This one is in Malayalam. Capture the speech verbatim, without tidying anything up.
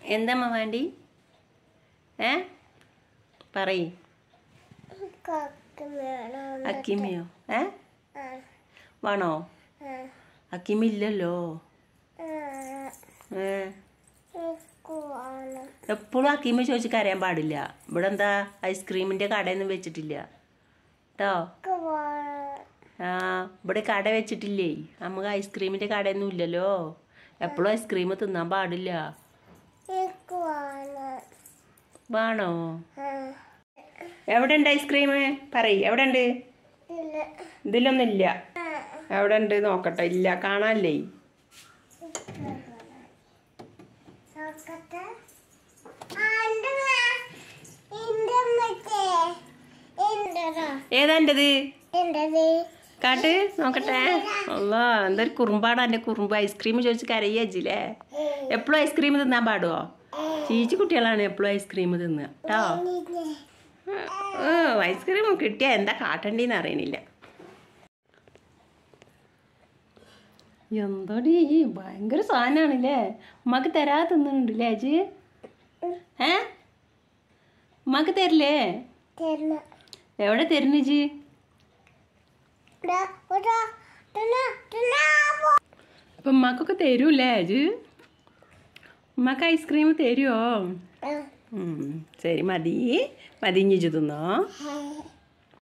എന്താമ്മ വേണ്ടി? ഏ പറയ്. അക്കിമിയോ? ഏ വേണോ? അക്കിമില്ലല്ലോ. ഏ എപ്പോഴും അക്കിമ ചോദിച്ച് കരയാൻ പാടില്ല. ഇവിടെ എന്താ ഐസ്ക്രീമിന്റെ കടയൊന്നും വെച്ചിട്ടില്ല കേട്ടോ. ആ ഇവിടെ കട വെച്ചിട്ടില്ലേ. നമുക്ക് ഐസ്ക്രീമിന്റെ കടയൊന്നും ഇല്ലല്ലോ. എപ്പോഴും ഐസ്ക്രീം തിന്നാൻ പാടില്ല. വേണോ? എവിടെ ഉണ്ട് ഐസ്ക്രീം? പറയ്, എവിടെ ഉണ്ട്? ഇതിലൊന്നും ഇല്ല. എവിടെ ഉണ്ട് നോക്കട്ടെ. ഇല്ല, കാണാനല്ലേ. ഏതാ എന്റത്? കാട്ട് നോക്കട്ടെ. അല്ലാ, എന്തൊരു കുറുമ്പാടാ എന്റെ കുറുമ്പ്. ഐസ്ക്രീം ചോദിച്ച് കരയച്ചില്ലേ. എപ്പോഴും ഐസ്ക്രീം തിന്നാൻ പാടുവോ? ചീച്ചി കുട്ടികളാണ് എപ്പോഴും ഐസ്ക്രീം തിന്നുക കേട്ടോ. ഓ ഐസ്ക്രീം കിട്ടിയാ എന്താ കാട്ടണ്ടീന്ന് അറിയണില്ല. എന്തോടി ഭയങ്കര സാധനമാണല്ലേ. ഉമ്മക്ക് തരാതെ തിന്നുന്നുണ്ടല്ലേ അജി? ഏ ഉമ്മക്ക് തരില്ലേ? എവിടെ തരുന്നു ജി? അപ്പൊ ഉമ്മക്കൊക്കെ തരൂല്ലേ അജ്? ഉമ്മക്ക് ഐസ്ക്രീം തരുമോ? ശരി, മതി മതി. ഇഞ്ഞി തിന്നോ.